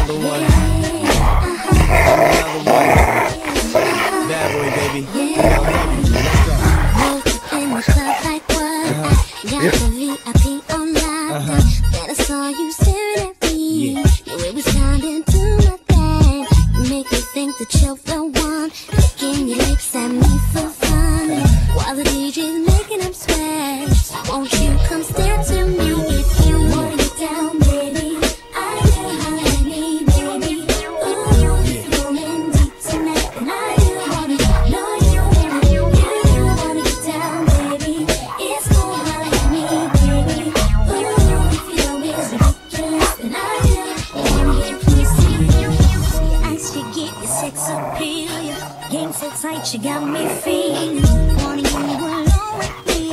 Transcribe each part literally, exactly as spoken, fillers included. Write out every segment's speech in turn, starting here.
another one. Another one. Bad boy, baby. I love you. Let's go. In the club like what? Uh-huh. Got the V I P on lock. Uh-huh. Then I saw you staring at me. Yeah. Knew it was time to do my thing. You make me think that you're the one. Licking your lips at me for fun. Uh-huh. While the D J's making them sweat. So won't you come step to me if you wanna get down, baby? I do holler at me, baby. Ooh, if you're in deep tonight, and I do wanna know you wanna, you do wanna get down, baby. It's cool, holler at me, baby. Ooh, if you're ridiculous, then I do wanna get pussy. Your ice, you get your sex appeal. Your game so tight, you got me feeling. Wanting you alone with me.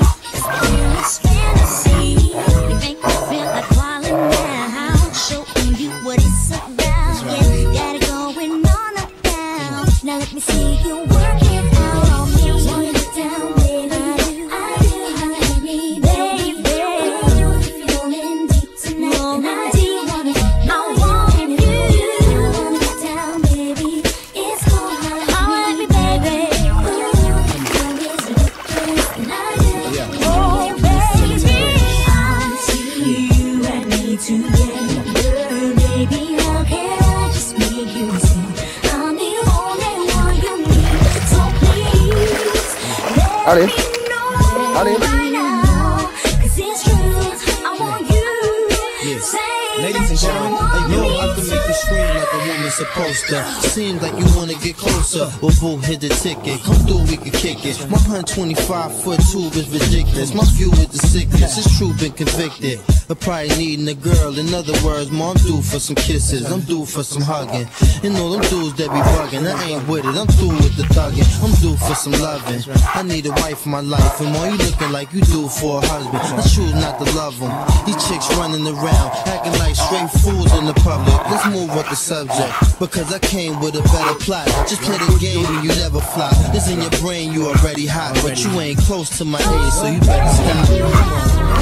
It's fantasy. You make me feel like falling down. Showing you what it's about. Yeah, got it going on up down. Now let me see you work it out on me. Wanna get down, baby? I do, holler at me, baby. If you're in deep tonight, and I do wanna, I want you. Wanna get down, baby? It's cool, holler at me, baby. Ooh, if you're ridiculous, and I do. Oh, baby, I see you and me together, baby. How can I just make you see I'm the only one you need? So please let Allez. me know Allez. right now, 'cause it's true. I want you. Yes. Say Ladies and that you gentlemen, want yo, me I can make you scream like a woman supposed to. Seems like you wanna get closer. Well, boo, hit the ticket. Come through, we can kick it. My one hundred twenty-five foot tube is ridiculous. My view is the sickness. It's true, been convicted. But probably needing a girl. In other words, ma, I'm due for some kisses. I'm due for some hugging. You know them dudes that be bugging. I ain't with it. I'm through with the thugging. I'm due for some loving. I need a wife in my life. And while you looking like you do for a husband, I choose not to love them. These chicks running around, acting like straight fools in the public. Let's move up the subject, because I came with a better plot. Just play the game and you never flop. This in your brain, you already hot, but you ain't close to my age, so you better stop.